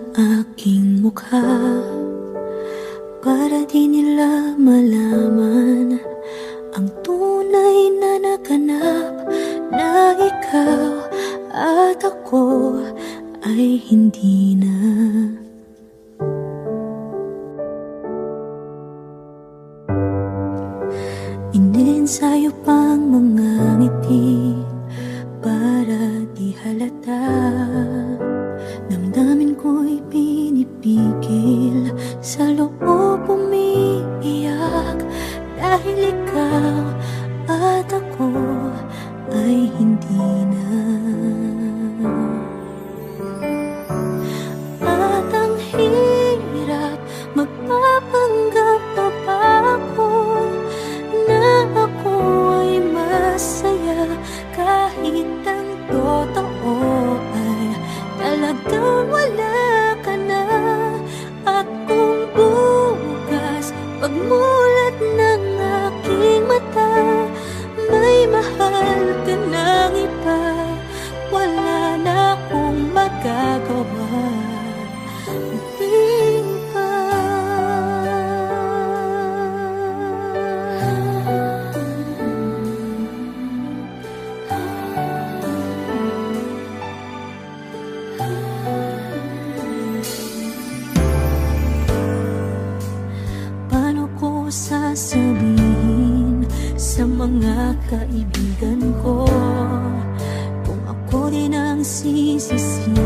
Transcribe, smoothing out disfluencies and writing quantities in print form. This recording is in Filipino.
aking mukha, para di nila malaman ang tunay na naganap, na ikaw at ako ay hindi na. Inensayo pang mga ngiti para di halata, damdamin ko'y pinipigil, sa loob umiiyak, dahil ikaw at ako ay hindi na. At ang hirap magpapanggap na ba ako na ako ay masaya, kahit ang totoo ay talagang wala ka na. At kung bukas pagmulat ng aking mata, may mahal ka ng iba, wala na akong magagawa. Di ba? Paano ko sasabihin sa mga kaibigan ko kung ako din ang sisisi